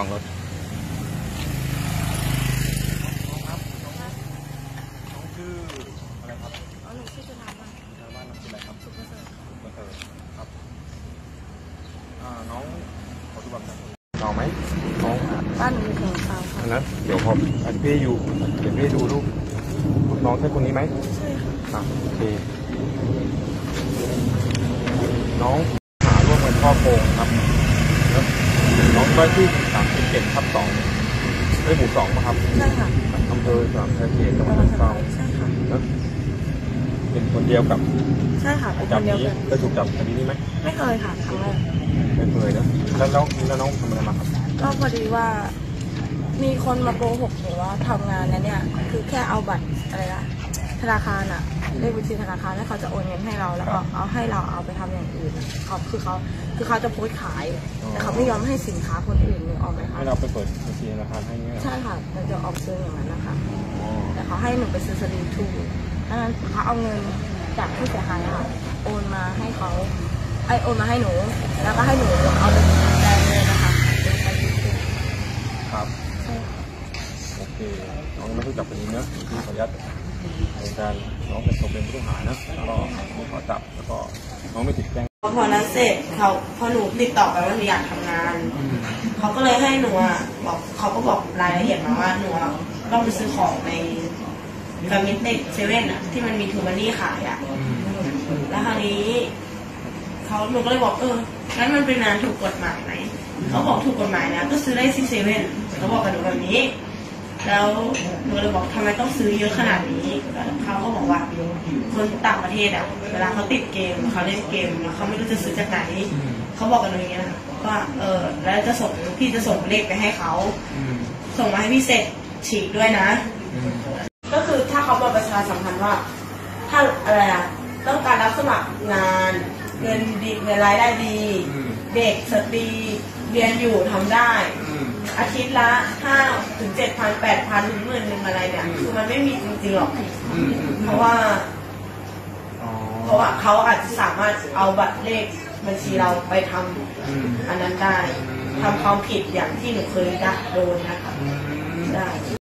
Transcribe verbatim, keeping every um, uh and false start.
ล้องรถน้องครับน้องน้องชื่ออะไรครับอ๋อหนูชื่อจุฬาบ้านจุฬาบ้านน้องชื่ออะไรครับสุขประเสริฐสุขประเสริฐครับอ่าน้องขอดูบัตรน้องไหมน้องบ้านหนูอยู่แถวเขาค่ะนะเดี๋ยวผมอธิบายอยู่เดี๋ยวพี่ดูรูปน้องใช่คนนี้ไหมใช่ค่ะโอเคน้องหาร่วมกันช่อโกงครับน้องบ้านที่สามสิบเจ็ดทับสองได้หมู่สองป่ะครับใช่ค่ะอำเภอสามชัยเขตจังหวัดฉะเชิงเทราใช่ค่ะเป็นคนเดียวกับใช่ค่ะเป็นคจับนเดียวนี้กันเคยถูกจับคดีนี้ไหมไม่เคยค่ะครั้งแรกไม่เคยนะแล้วน้องแล้วน้องทำอะไรมาครับก็พอดีว่ามีคนมาโกหกหนูว่าทำงานนั้นเนี่ยคือแค่เอาบัตรอะไรนะธนาคารอะเลขบัญชีธนาคารแล้วเขาจะโอนเงินให้เราแล้วก็เอาให้เราเอาไปทำอย่างอื่นเขาคือเขาคือเขาจะโพสต์ขายแต่เขาไม่ยอมให้สินค้าคนอื่นหรือออกไหมคะให้เราไปเปิดบัญชีธนาคารให้เงี้ยใช่ค่ะมันจะออกซื้ออย่างนั้นนะคะแต่เขาให้หนูไปซื้อสลีปทูดังนั้นเขาเอาเงินจากผู้เสียหายค่ะโอนมาให้เขาไอโอนมาให้หนูแล้วก็ให้หนูเอาไปแทนเลยนะคะเป็นสลีปทูครับใช่ค่ะโอเคน้องไม่ถูกจับคดีเนอะที่ขออนุญาตในการน้องเป็นตัวเป็นผู้ต้องหานะแล้วก็ขอจับแล้วก็น้องไม่ติดแจ้งพอนั้นเสร็จเขาพอหนูติดต่อไปว่าหนูอยากทำงานเขาก็เลยให้หนูอ่ะบอกเขาก็บอกรายละเอียดมาว่าหนูต้องไปซื้อของในกามิเต็กเซเว่นอ่ะที่มันมีทูมันนี่ขายอ่ะแล้วคราวนี้เขาหนูก็เลยบอกเอองั้นมันเป็นงานถูกกฎหมายไหมเขาบอกถูกกฎหมายนะก็ซื้อได้ที่เซเว่นเขาบอกกับหนูแบบนี้แล้วหนูเลยบอกทำไมต้องซื้อเยอะขนาดนี้เขาก็บอกว่าคนต่างประเทศอ่ะเวลาเขาติดเกมเขาเล่นเกมแล้วเขาไม่รู้จะซื้อจากไหนเขาบอกกันอย่างเงี้ยว่าเออแล้วจะส่งพี่จะส่งเลขไปให้เขาส่งมาให้พี่เสร็จฉีกด้วยนะก็คือถ้าเขามาประชาสัมพันธ์ว่าถ้าอะไรอ่ะต้องการรับสมัครงานเงินดีเงินรายได้ดีเด็กสตรีเรียนอยู่ทำได้อาทิตย์ละห้าถึงเจ็ดพันแปดพันถึงหมื่นหนึ่งอะไรเนี่ยคือมันไม่มีจริงๆหรอกเพราะว่าเพราะว่าเขาอาจจะสามารถเอาบัตรเลขบัญชีเราไปทำอันนั้นได้ทำความผิดอย่างที่หนูเคยโดนนะคะได้